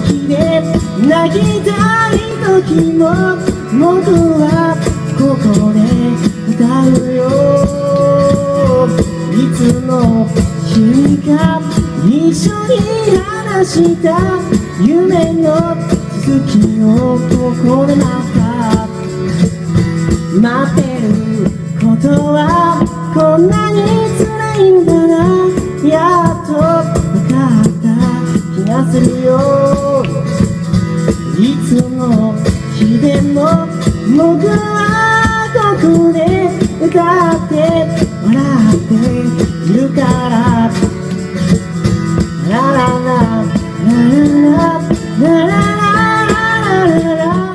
時で泣きたい時も僕はここで歌うよ。いつの日か一緒に話した夢の続きをここでまた待ってることはこんなに辛いんだな。やっと分かった気がするよ。いつの日でも僕はここで歌って笑っているから。ラララララララララ。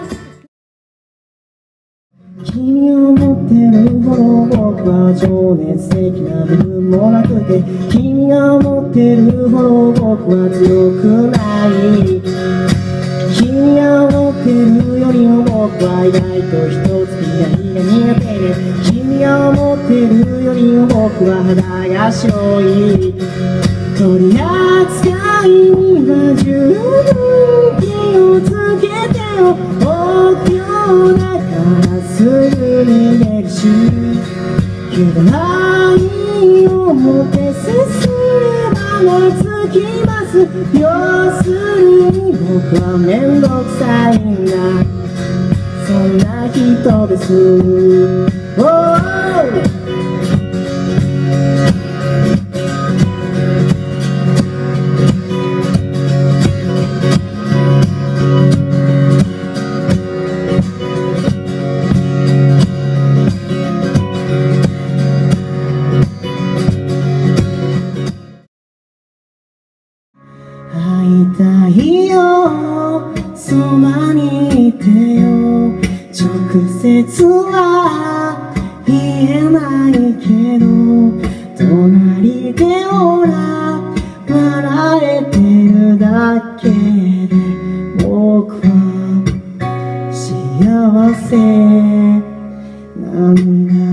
君を持ってるほど僕は情熱的な部分もなくて、君が思ってるほど僕は強くない。君が思ってるよりも僕は意外と一つ左が苦手で、君が思ってるよりも僕は肌が白い。取り扱いには十分気をつけてよ。臆病だからすぐ逃げるし、けど愛をもって接すれば懐きます。要するに僕は面倒くさいんだ、そんな人です。会いたいよ、そばにいてよ。直接は言えないけど、隣でほら笑えてるだけで僕は幸せなんだ。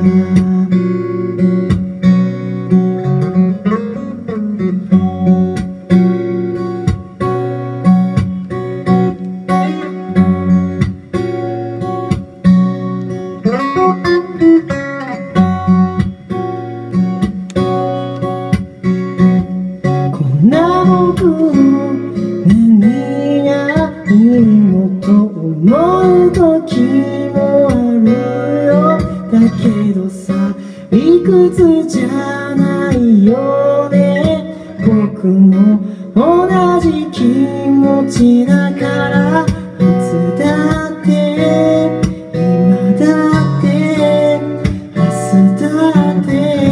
僕の何がいいのと思う時もあるよ。だけどさ、理屈じゃないよね。僕も同じ気持ちだから、いつだって今だって明日だって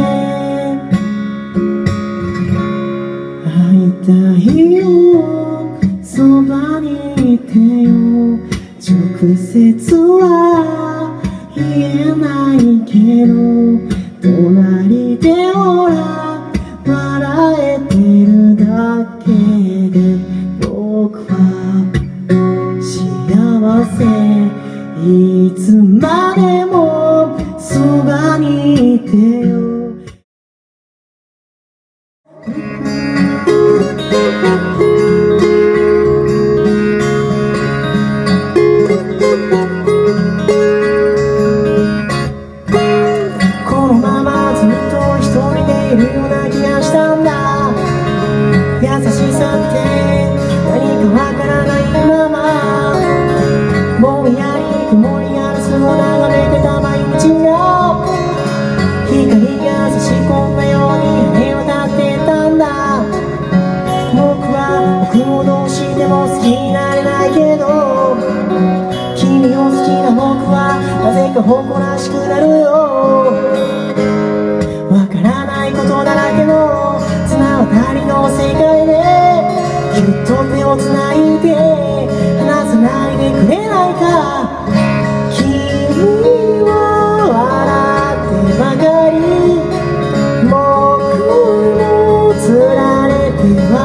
会いたいよ、そばにいてよ。直接は言えないけど、隣でほら笑えてるだけで僕は幸せ。いつまでもそばにいてよ。このままずっと一人でいるような気がしたんだ。優しさって何かわからないまま、ぼんやり曇りガラスを眺めてた毎日が、光が差し込んだように羽を立ってたんだ。僕をどうしても好きになれないけど、君を好きな僕はなぜか誇らしくなるよ。わからないことだらけの綱渡りの世界で、ぎゅっと手をつないで離さないでくれないか。君は笑ってばかり、僕もつられては